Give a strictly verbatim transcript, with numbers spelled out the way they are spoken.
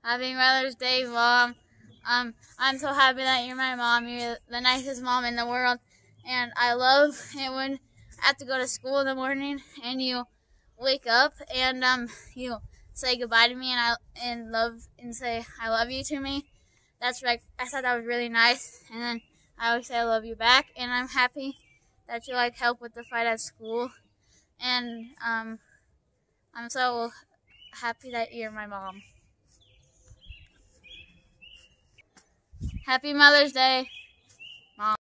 Happy Mother's Day, Mom. Um, I'm so happy that you're my mom. You're the nicest mom in the world. And I love it when I have to go to school in the morning and you wake up and um you say goodbye to me and I and love and say I love you to me. That's right. I thought that was really nice. And then I always say I love you back. And I'm happy that you like help with the fight at school. And um, I'm so happy that you're my mom. Happy Mother's Day, Mom.